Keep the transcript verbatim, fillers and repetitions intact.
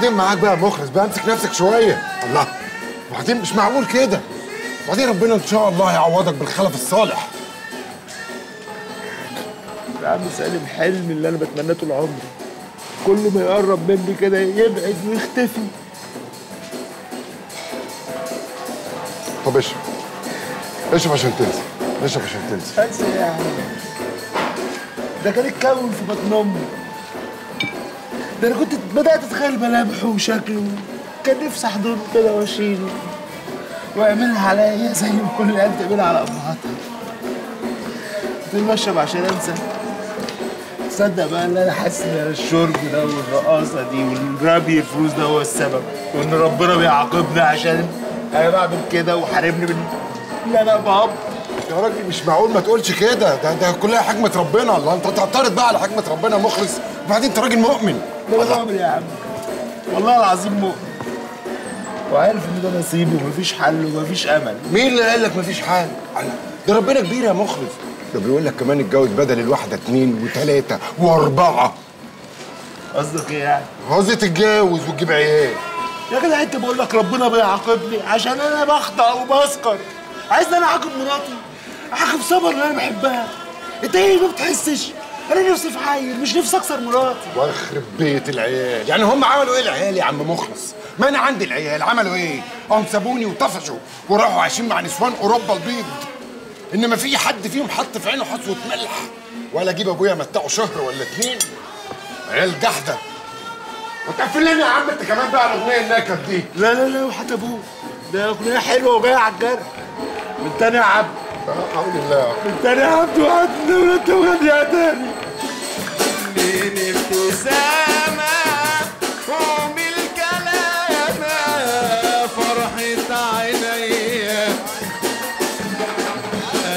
وبعدين معاك بقى مخلص بقى، امسك نفسك شويه. الله، وبعدين مش معقول كده. وبعدين ربنا ان شاء الله يعوضك بالخلف الصالح. يا عم سالم، حلمي اللي انا بتمناه طول عمري كل ما يقرب مني كده يبعد ويختفي. طب اشرب اشرب عشان تنسى، اشرب عشان تنسى. انسى ايه يا عم؟ ده كان اتكون في بطن امي. ده انا كنت بدات اتخيل ملامحه وشكله، كان نفسي احضنه كده واشيله واعملها عليا زي ما كل العيال بتعملها على امهاتها. قلت له اشرب عشان انسى. تصدق بقى ان انا حاسس ان الشرب ده والرقاصه دي والرمي الفلوس ده هو السبب، وان ربنا بيعاقبني عشان انا بعمل كده وحاربني من ان انا باب. يا راجل مش معقول ما تقولش كده، ده ده كلها حكمه ربنا. الله، انت تعترض بقى على حكمه ربنا مخلص؟ وبعدين انت راجل مؤمن. ده انا مؤمن يا عم، والله العظيم مؤمن، وعارف ان ده نصيبي ومفيش حل ومفيش امل. مين اللي قال لك مفيش حل؟ ده ربنا كبير يا مخلص. ده بيقول لك كمان اتجوز بدل الواحده اتنين وتلاته واربعه. قصدك ايه يعني؟ قصدي تتجوز وتجيب عيال. يا جدع انت بقول لك ربنا بيعاقبني عشان انا بخطأ وبسكر. عايز انا اعاقب مراتي؟ اعاقب صبر اللي انا بحبها. انت ايه ما بتحسش؟ انا نفسي في عيل، مش نفسي اكسر مراتي. واخرب بيت العيال، يعني هم عملوا ايه العيال يا عم مخلص؟ ما انا عندي العيال عملوا ايه؟ قام سابوني وطفشوا وراحوا عايشين مع نسوان اوروبا البيض. انما في حد فيهم حط في عينه حصوه ملح؟ ولا اجيب ابويا متعه شهر ولا اتنين؟ عيال جحده. وتقفل لنا يا عم انت كمان بقى الاغنيه النكد دي. لا لا لا وحتى ابوه، ده اغنيه حلوه وجايه على الجرح. من تاني يا عبد. لا حول الله. من تاني يا عبد وقعدنا وانت وغنيها تاني. من ابتسامة ومن الكلام فرحة عينيا